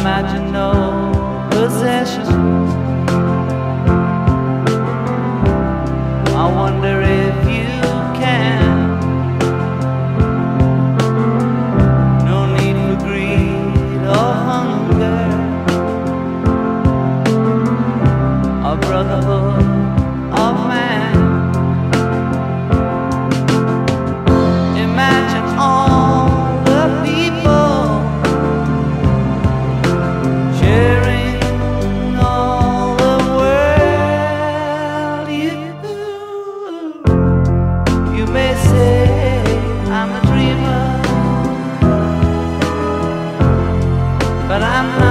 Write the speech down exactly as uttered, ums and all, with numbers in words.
imagine no possessions. I wonder if you can. No need for greed or hunger, or brotherhood of man. Imagine all the people sharing all the world. You, you may say I'm a dreamer, but I'm not.